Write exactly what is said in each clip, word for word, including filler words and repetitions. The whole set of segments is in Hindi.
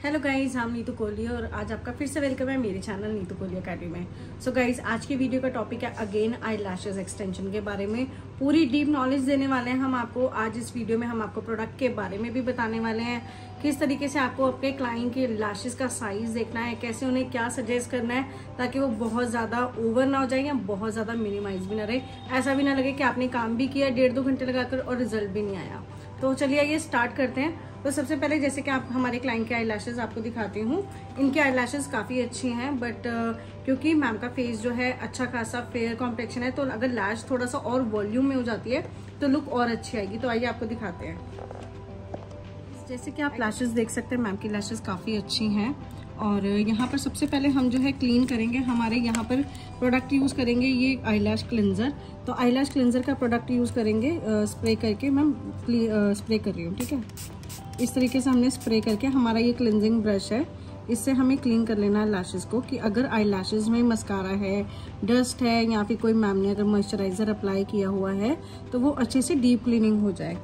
हेलो गाइस, हम नीतू कोहली और आज आपका फिर से वेलकम है मेरे चैनल नीतू कोहली अकेडमी में। सो so गाइस, आज की वीडियो का टॉपिक है अगेन आई लैशेज एक्सटेंशन के बारे में पूरी डीप नॉलेज देने वाले हैं हम आपको। आज इस वीडियो में हम आपको प्रोडक्ट के बारे में भी बताने वाले हैं, किस तरीके से आपको अपने क्लाइंट के लैशेज का साइज देखना है, कैसे उन्हें क्या सजेस्ट करना है ताकि वो बहुत ज़्यादा ओवर ना हो जाए या बहुत ज़्यादा मिनिमाइज भी ना रहे, ऐसा भी ना लगे कि आपने काम भी किया डेढ़ दो घंटे लगाकर और रिजल्ट भी नहीं आया। तो चलिए ये स्टार्ट करते हैं। तो सबसे पहले जैसे कि आप हमारे क्लाइंट के आई लैशेज आपको दिखाती हूँ। इनके आई लैशेज काफ़ी अच्छी हैं, बट क्योंकि मैम का फेस जो है अच्छा खासा फेयर कॉम्प्लेक्शन है, तो अगर लैश थोड़ा सा और वॉल्यूम में हो जाती है तो लुक और अच्छी आएगी। तो आइए आपको दिखाते हैं। जैसे कि आप लैशेज देख सकते हैं, मैम की लैशेज काफ़ी अच्छी हैं। और यहाँ पर सबसे पहले हम जो है क्लीन करेंगे। हमारे यहाँ पर प्रोडक्ट यूज़ करेंगे ये आई लैश क्लिनजर। तो आई लैश क्लिनजर का प्रोडक्ट यूज़ करेंगे स्प्रे करके। मैम स्प्रे कर रही हूँ, ठीक है। इस तरीके से हमने स्प्रे करके, हमारा ये क्लिनजिंग ब्रश है, इससे हमें क्लीन कर लेना है लैशेज को। कि अगर आई लैशेज में मस्कारा है, डस्ट है या फिर कोई मैम ने अगर मॉइस्चराइजर अप्लाई किया हुआ है तो वो अच्छे से डीप क्लीनिंग हो जाए।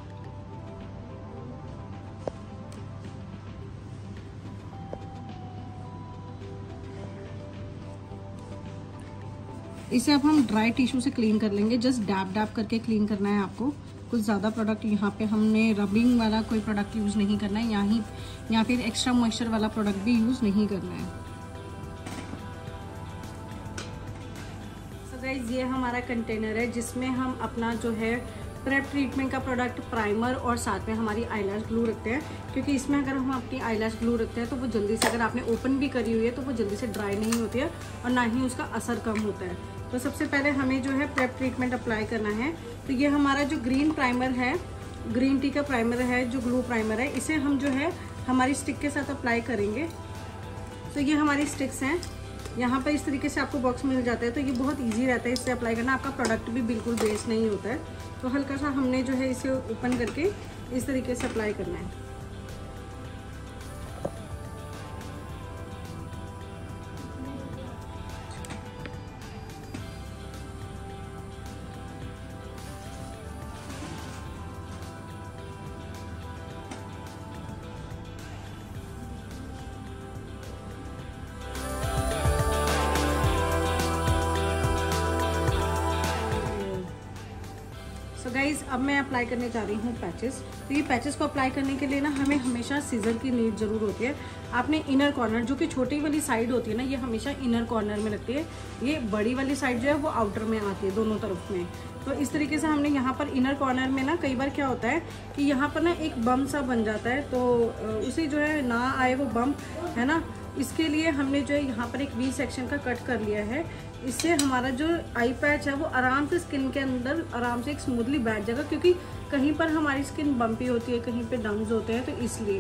इसे अब हम ड्राई टिश्यू से क्लीन कर लेंगे। जस्ट डैब डैब करके क्लीन करना है आपको। कुछ ज़्यादा प्रोडक्ट यहाँ पे हमने रबिंग वाला कोई प्रोडक्ट यूज़ नहीं करना है, यहाँ ही या फिर एक्स्ट्रा मॉइस्चर वाला प्रोडक्ट भी यूज़ नहीं करना है। सो गाइस, ये हमारा कंटेनर है जिसमें हम अपना जो है प्रेप ट्रीटमेंट का प्रोडक्ट, प्राइमर और साथ में हमारी आईलैश ग्लू रखते हैं। क्योंकि इसमें अगर हम अपनी आईलैश ग्लू रखते हैं तो वो जल्दी से, अगर आपने ओपन भी करी हुई है तो वो जल्दी से ड्राई नहीं होती है और ना ही उसका असर कम होता है। तो सबसे पहले हमें जो है प्रेप ट्रीटमेंट अप्लाई करना है। तो ये हमारा जो ग्रीन प्राइमर है, ग्रीन टी का प्राइमर है, जो ग्लू प्राइमर है, इसे हम जो है हमारी स्टिक के साथ अप्लाई करेंगे। तो ये हमारी स्टिक्स हैं, यहाँ पर इस तरीके से आपको बॉक्स मिल जाता है। तो ये बहुत इजी रहता है इससे अप्लाई करना, आपका प्रोडक्ट भी बिल्कुल वेस्ट नहीं होता है। तो हल्का सा हमने जो है इसे ओपन करके इस तरीके से अप्लाई करना है। तो गाइज, अब मैं अप्लाई करने जा रही हूँ पैचेस। तो ये पैचेस को अप्लाई करने के लिए ना हमें हमेशा सीजर की नीड ज़रूर होती है। आपने इनर कॉर्नर, जो कि छोटी वाली साइड होती है ना, ये हमेशा इनर कॉर्नर में लगती है। ये बड़ी वाली साइड जो है वो आउटर में आती है, दोनों तरफ में। तो इस तरीके से हमने यहाँ पर इनर कॉर्नर में ना, कई बार क्या होता है कि यहाँ पर ना एक बम सा बन जाता है, तो उसे जो है ना आए वो बम, है ना। इसके लिए हमने जो है यहाँ पर एक वी सेक्शन का कट कर लिया है। इससे हमारा जो आई पैच है वो आराम से स्किन के अंदर आराम से एक स्मूथली बैठ जाएगा। क्योंकि कहीं पर हमारी स्किन बम्पी होती है, कहीं पे डम्स होते हैं, तो इसलिए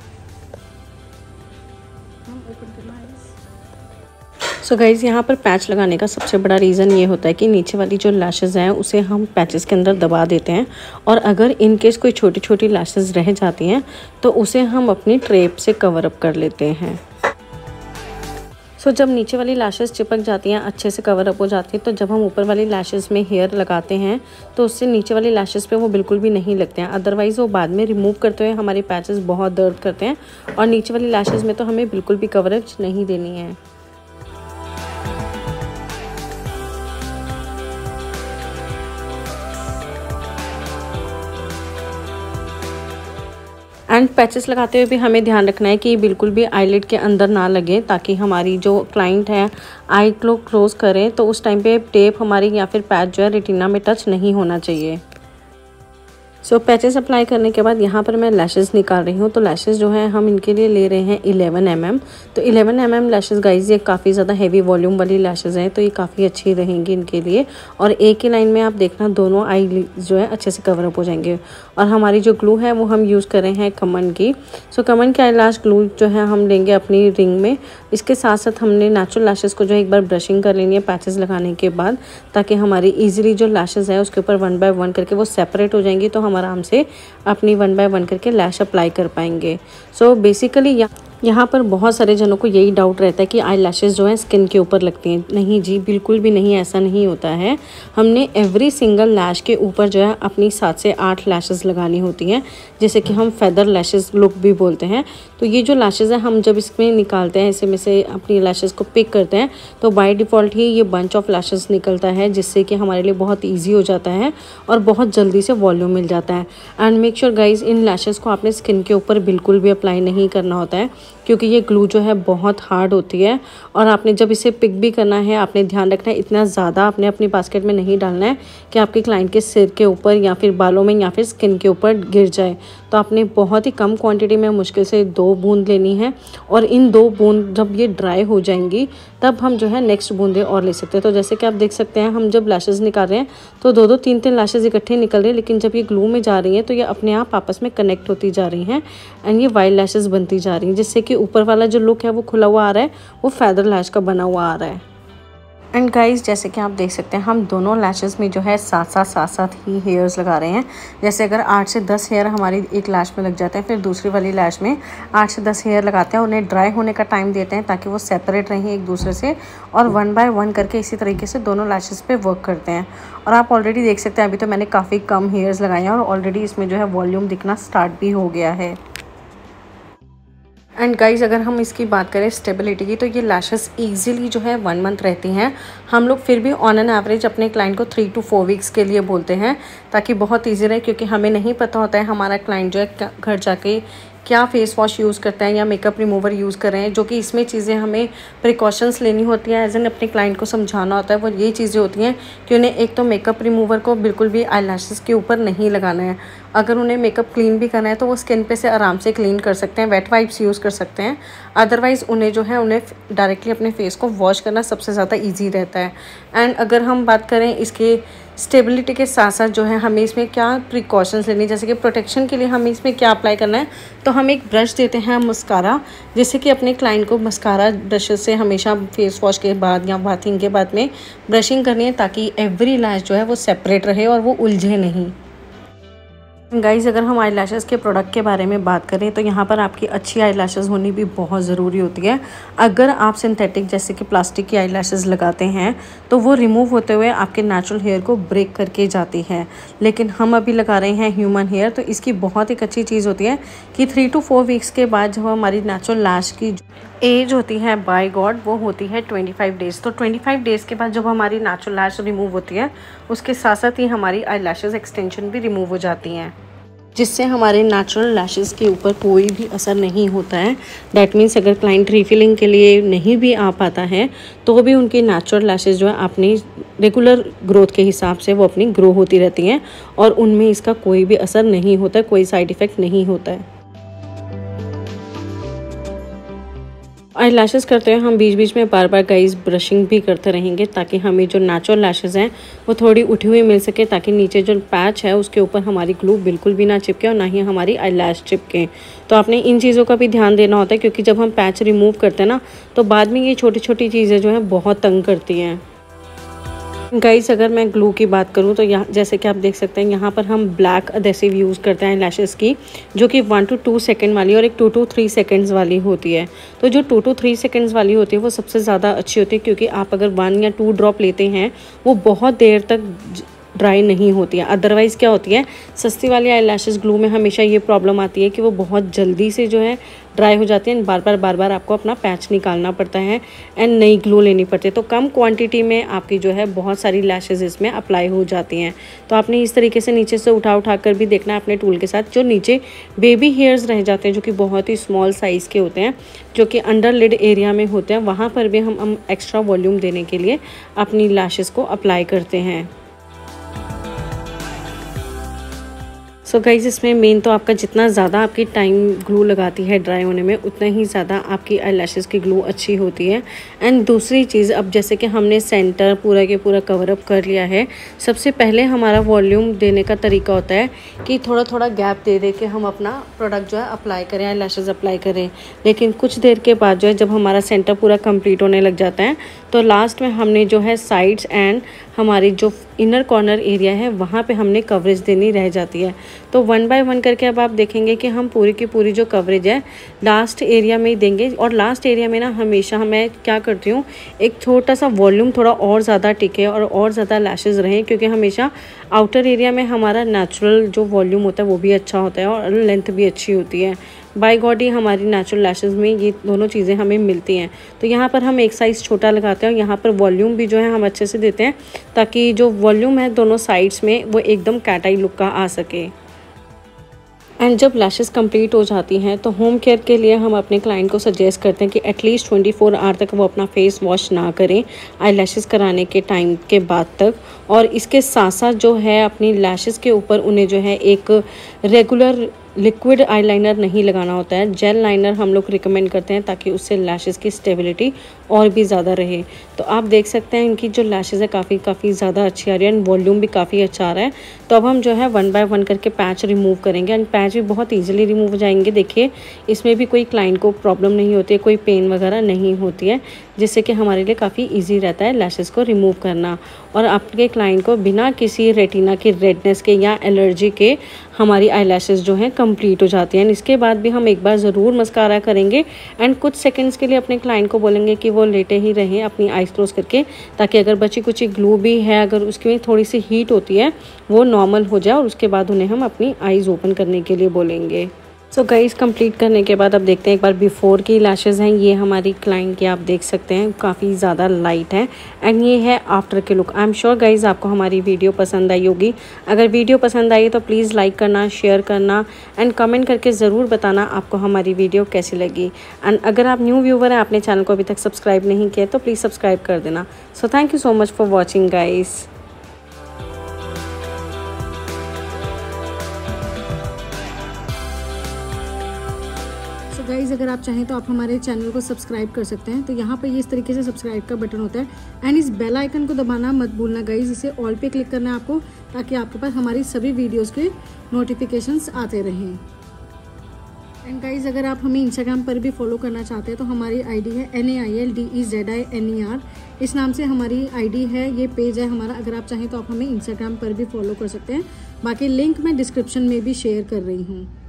हम ओपन करना है। सो गाइज़, यहाँ पर पैच लगाने का सबसे बड़ा रीज़न ये होता है कि नीचे वाली जो लैशेज़ हैं उसे हम पैचेस के अंदर दबा देते हैं, और अगर इन केस कोई छोटी छोटी लैशेज़ रह जाती हैं तो उसे हम अपनी ट्रेप से कवर अप कर लेते हैं। सो so, जब नीचे वाली लैशेज़ चिपक जाती हैं, अच्छे से कवर अप हो जाती है, तो जब हम ऊपर वाली लैशेज़ में हेयर लगाते हैं तो उससे नीचे वाली लैशेज़ पे वो बिल्कुल भी नहीं लगते हैं। अदरवाइज़ वो बाद में रिमूव करते हुए हमारे पैचेस बहुत दर्द करते हैं, और नीचे वाली लैशेज़ में तो हमें बिल्कुल भी कवरेज नहीं देनी है। एंड पैचेस लगाते हुए भी हमें ध्यान रखना है कि ये बिल्कुल भी आईलिड के अंदर ना लगे, ताकि हमारी जो क्लाइंट है आई को क्लोज करें तो उस टाइम पे टेप हमारी या फिर पैच जो है रेटिना में टच नहीं होना चाहिए। सो so, पैचेस अप्लाई करने के बाद यहाँ पर मैं लैशेज़ निकाल रही हूँ। तो लैशेज़ जो है हम इनके लिए ले रहे हैं इलेवन एम एम। तो eleven M M lashes guys ये काफ़ी ज़्यादा हैवी वॉल्यूम वाली लैशेज़ हैं, तो ये काफ़ी अच्छी रहेंगी इनके लिए। और एक ही लाइन में आप देखना दोनों आई जो है अच्छे से कवर अप हो जाएंगे। और हमारी जो ग्लू है वो हम यूज़ कर रहे हैं कमन की। सो so, कमन की आई लैश ग्लू जो है हम लेंगे अपनी रिंग में। इसके साथ साथ हमने नेचुरल लैशेज़ को जो एक बार ब्रशिंग कर लेनी है पैचेस लगाने के बाद, ताकि हमारी ईजिली जो लैशेज़ है उसके ऊपर वन बाय वन करके वो सेपरेट हो जाएंगी, तो हम आराम से अपनी वन बाय वन करके लैश अप्लाई कर पाएंगे। सो बेसिकली यहाँ पर बहुत सारे जनों को यही डाउट रहता है कि आई लैशेज़ जो है स्किन के ऊपर लगती हैं। नहीं जी, बिल्कुल भी नहीं, ऐसा नहीं होता है। हमने एवरी सिंगल लैश के ऊपर जो है अपनी सात से आठ लैशेज़ लगानी होती हैं, जैसे कि हम फेदर लैशेज़ लुक भी बोलते हैं। तो ये जो लैशेज़ है हम जब इसमें निकालते हैं, इसे में से अपनी लैशेज़ को पिक करते हैं, तो बाय डिफ़ॉल्ट ही ये बंच ऑफ लैशेज़ निकलता है, जिससे कि हमारे लिए बहुत ईजी हो जाता है और बहुत जल्दी से वॉल्यूम मिल जाता है। एंड मेक श्योर गाइज, इन लैशेज़ को आपने स्किन के ऊपर बिल्कुल भी अप्लाई नहीं करना होता है, क्योंकि ये ग्लू जो है बहुत हार्ड होती है। और आपने जब इसे पिक भी करना है, आपने ध्यान रखना है इतना ज़्यादा आपने अपनी बास्केट में नहीं डालना है कि आपके क्लाइंट के सिर के ऊपर या फिर बालों में या फिर स्किन के ऊपर गिर जाए। तो आपने बहुत ही कम क्वांटिटी में, मुश्किल से दो बूंद लेनी है, और इन दो बूंद जब ये ड्राई हो जाएंगी तब हम जो है नेक्स्ट बूंदे और ले सकते हैं। तो जैसे कि आप देख सकते हैं, हम जब लैशेज़ निकाल रहे हैं तो दो दो तीन तीन लैशेज़ इकट्ठे निकल रहे हैं, लेकिन जब ये ग्लू में जा रही हैं तो ये अपने आप आपस में कनेक्ट होती जा रही हैं एंड ये वाइल्ड लैशेज़ बनती जा रही हैं, जिससे कि ऊपर वाला जो लुक है वो खुला हुआ आ रहा है, वो फेदर लैश का बना हुआ आ रहा है। एंड गाइस, जैसे कि आप देख सकते हैं, हम दोनों लैशेज़ में जो है साथ साथ साथ साथ ही हेयर्स लगा रहे हैं। जैसे अगर आठ से दस हेयर हमारी एक लैश में लग जाते हैं, फिर दूसरी वाली लैश में आठ से दस हेयर लगाते हैं, उन्हें ड्राई होने का टाइम देते हैं ताकि वो सेपरेट रहें एक दूसरे से, और वन बाय वन करके इसी तरीके से दोनों लैशेज़ पे वर्क करते हैं। और आप ऑलरेडी देख सकते हैं, अभी तो मैंने काफ़ी कम हेयर्स लगाए हैं और ऑलरेडी इसमें जो है वॉल्यूम दिखना स्टार्ट भी हो गया है। एंड गाइज, अगर हम इसकी बात करें स्टेबिलिटी की, तो ये लैशेस इजीली जो है वन मंथ रहती हैं। हम लोग फिर भी ऑन एन एवरेज अपने क्लाइंट को थ्री टू फोर वीक्स के लिए बोलते हैं, ताकि बहुत ईजी रहे, क्योंकि हमें नहीं पता होता है हमारा क्लाइंट जो है घर जाके क्या फेस वॉश यूज़ करते हैं या मेकअप रिमूवर यूज़ कर रहे हैं, जो कि इसमें चीज़ें हमें प्रिकॉशंस लेनी होती हैं, एज एन अपने क्लाइंट को समझाना होता है। वो ये चीज़ें होती हैं कि उन्हें एक तो मेकअप रिमूवर को बिल्कुल भी आई लैशेज़ के ऊपर नहीं लगाना है। अगर उन्हें मेकअप क्लीन भी करना है तो वो स्किन पे से आराम से क्लीन कर सकते हैं, वेट वाइप्स यूज़ कर सकते हैं। अदरवाइज़ उन्हें जो है उन्हें डायरेक्टली अपने फेस को वॉश करना सबसे ज़्यादा ईजी रहता है। एंड अगर हम बात करें इसके स्टेबिलिटी के साथ साथ जो है हमें इसमें क्या प्रिकॉशंस लेनी, जैसे कि प्रोटेक्शन के लिए हमें इसमें क्या अप्लाई करना है, तो हम एक ब्रश देते हैं मस्कारा, जैसे कि अपने क्लाइंट को मस्कारा ब्रश से हमेशा फेस वॉश के बाद या बाथिंग के बाद में ब्रशिंग करनी है, ताकि एवरी लैश जो है वो सेपरेट रहे और वो उलझे नहीं। गाइज़, अगर हम आई लैशेज़ के प्रोडक्ट के बारे में बात करें तो यहाँ पर आपकी अच्छी आई लैशेज़ होनी भी बहुत ज़रूरी होती है। अगर आप सिंथेटिक जैसे कि प्लास्टिक की आई लैशेज़ लगाते हैं तो वो रिमूव होते हुए आपके नेचुरल हेयर को ब्रेक करके जाती है, लेकिन हम अभी लगा रहे हैं ह्यूमन हेयर, तो इसकी बहुत एक अच्छी चीज़ होती है कि थ्री टू फोर वीक्स के बाद जो हमारी नेचुरल लैश की एज होती है बाय गॉड वो होती है ट्वेंटी फाइव डेज़। तो ट्वेंटी फाइव डेज़ के बाद जब हमारी नेचुरल लैश रिमूव होती है, उसके साथ साथ ही हमारी आई लैशेज़ एक्सटेंशन भी रिमूव हो जाती हैं, जिससे हमारे नेचुरल लैशेज़ के ऊपर कोई भी असर नहीं होता है। दैट मीन्स अगर क्लाइंट रीफिलिंग के लिए नहीं भी आ पाता है तो भी उनकी नेचुरल लैशेज़ जो है अपनी रेगुलर ग्रोथ के हिसाब से वो अपनी ग्रो होती रहती हैं और उनमें इसका कोई भी असर नहीं होता, कोई साइड इफ़ेक्ट नहीं होता है। आई लैशेज़ करते हुए हम बीच बीच में बार बार गाइस ब्रशिंग भी करते रहेंगे, ताकि हमें जो नेचुरल लैशेज़ हैं वो थोड़ी उठी हुई मिल सके, ताकि नीचे जो पैच है उसके ऊपर हमारी ग्लू बिल्कुल भी ना चिपके और ना ही हमारी आई लैश चिपके। तो आपने इन चीज़ों का भी ध्यान देना होता है, क्योंकि जब हम पैच रिमूव करते हैं ना तो बाद में ये छोटी छोटी चीज़ें जो हैं बहुत तंग करती हैं। गाइस, अगर मैं ग्लू की बात करूं तो यहाँ जैसे कि आप देख सकते हैं, यहाँ पर हम ब्लैक अडेसिव यूज़ करते हैं लैशेज़ की, जो कि वन टू टू सेकेंड वाली और एक टू टू थ्री सेकेंड्स वाली होती है। तो जो टू टू थ्री सेकेंड्स वाली होती है वो सबसे ज़्यादा अच्छी होती है, क्योंकि आप अगर वन या टू ड्रॉप लेते हैं वो बहुत देर तक ड्राई नहीं होती है। अदरवाइज़ क्या होती है, सस्ती वाली आई लैशेज़ ग्लू में हमेशा ये प्रॉब्लम आती है कि वो बहुत जल्दी से जो है ड्राई हो जाती है, बार बार बार बार आपको अपना पैच निकालना पड़ता है एंड नई ग्लू लेनी पड़ती है। तो कम क्वांटिटी में आपकी जो है बहुत सारी लैशेज़ इसमें अप्लाई हो जाती हैं। तो आपने इस तरीके से नीचे से उठा उठा कर भी देखना है अपने टूल के साथ। जो नीचे बेबी हेयर्स रह जाते हैं, जो कि बहुत ही स्मॉल साइज़ के होते हैं, जो कि अंडर लिड एरिया में होते हैं, वहाँ पर भी हम हम एक्स्ट्रा वॉल्यूम देने के लिए अपनी लैशेज़ को अप्लाई करते हैं। सो so गाइज, इसमें मेन तो आपका जितना ज़्यादा आपकी टाइम ग्लू लगाती है ड्राई होने में, उतना ही ज़्यादा आपकी आई लैशेज़ की ग्लू अच्छी होती है। एंड दूसरी चीज़, अब जैसे कि हमने सेंटर पूरा के पूरा कवर अप कर लिया है, सबसे पहले हमारा वॉल्यूम देने का तरीका होता है कि थोड़ा थोड़ा गैप दे दे के हम अपना प्रोडक्ट जो है अप्लाई करें, आई लैशेज़ अप्लाई करें। लेकिन कुछ देर के बाद जो है जब हमारा सेंटर पूरा कंप्लीट होने लग जाता है तो लास्ट में हमने जो है साइड्स एंड हमारी जो इनर कॉर्नर एरिया है वहाँ पे हमने कवरेज देनी रह जाती है। तो वन बाय वन करके अब आप देखेंगे कि हम पूरी की पूरी जो कवरेज है लास्ट एरिया में ही देंगे। और लास्ट एरिया में ना हमेशा मैं क्या करती हूँ, एक छोटा सा वॉल्यूम थोड़ा और ज़्यादा टिके और और ज़्यादा लैशेज़ रहें, क्योंकि हमेशा आउटर एरिया में हमारा नेचुरल जो वॉल्यूम होता है वो भी अच्छा होता है और लेंथ भी अच्छी होती है। बाय गॉड ही हमारी नेचुरल लैशेज़ में ये दोनों चीज़ें हमें मिलती हैं। तो यहाँ पर हम एक साइज़ छोटा लगाते हैं और यहाँ पर वॉल्यूम भी जो है हम अच्छे से देते हैं, ताकि जो वॉल्यूम है दोनों साइड्स में वो एकदम कैट आई लुक का आ सके। एंड जब लैशेस कंप्लीट हो जाती हैं तो होम केयर के लिए हम अपने क्लाइंट को सजेस्ट करते हैं कि एटलीस्ट ट्वेंटी फोर आवर तक वो अपना फेस वॉश ना करें आई लैशेस कराने के टाइम के बाद तक। और इसके साथ साथ जो है अपनी लैशेस के ऊपर उन्हें जो है एक रेगुलर लिक्विड आईलाइनर नहीं लगाना होता है, जेल लाइनर हम लोग रिकमेंड करते हैं, ताकि उससे लैशेस की स्टेबिलिटी और भी ज़्यादा रहे। तो आप देख सकते हैं इनकी जो लैशेस है काफ़ी काफ़ी ज़्यादा अच्छी आ रही है एंड वॉल्यूम भी काफ़ी अच्छा आ रहा है। तो अब हम जो है वन बाय वन करके पैच रिमूव करेंगे एंड पैच भी बहुत ईजिली रिमूव हो जाएंगे। देखिए इसमें भी कोई क्लाइंट को प्रॉब्लम नहीं होती है, कोई पेन वगैरह नहीं होती है, जिससे कि हमारे लिए काफ़ी ईजी रहता है लैशेस को रिमूव करना। और आपके क्लाइंट को बिना किसी रेटिना की रेडनेस के या एलर्जी के हमारी आई लैशेस जो हैं कंप्लीट हो जाती हैं। इसके बाद भी हम एक बार ज़रूर मस्कारा करेंगे एंड कुछ सेकंड्स के लिए अपने क्लाइंट को बोलेंगे कि वो लेटे ही रहें अपनी आइज़ क्लोज करके, ताकि अगर बची कुछ ग्लू भी है, अगर उसकी थोड़ी सी हीट होती है वो नॉर्मल हो जाए, और उसके बाद उन्हें हम अपनी आइज़ ओपन करने के लिए बोलेंगे। सो गाइस कंप्लीट करने के बाद अब देखते हैं एक बार बिफोर की लैशेज़ हैं। ये हमारी क्लाइंट की आप देख सकते हैं काफ़ी ज़्यादा लाइट है एंड ये है आफ्टर के look. I am sure guys आपको हमारी वीडियो पसंद आई होगी। अगर वीडियो पसंद आई तो प्लीज़ लाइक करना, शेयर करना एंड कमेंट करके ज़रूर बताना आपको हमारी वीडियो कैसी लगी। एंड अगर आप न्यू व्यूवर हैं, आपने चैनल को अभी तक सब्सक्राइब नहीं किया तो प्लीज़ सब्सक्राइब कर देना। So thank you so much for watching guys. तो गाइज़ अगर आप चाहें तो आप हमारे चैनल को सब्सक्राइब कर सकते हैं। तो यहाँ पर ये इस तरीके से सब्सक्राइब का बटन होता है एंड इस बेल आइकन को दबाना मत भूलना गाइज़। इसे ऑल पे क्लिक करना है आपको, ताकि आपके पास हमारी सभी वीडियोस के नोटिफिकेशंस आते रहें। एंड गाइज़ अगर आप हमें इंस्टाग्राम पर भी फॉलो करना चाहते हैं तो हमारी आईडी है N A I L D E Z I N E R, इस नाम से हमारी आईडी है, ये पेज है हमारा। अगर आप चाहें तो आप हमें इंस्टाग्राम पर भी फॉलो कर सकते हैं। बाकी लिंक मैं डिस्क्रिप्शन में भी शेयर कर रही हूँ।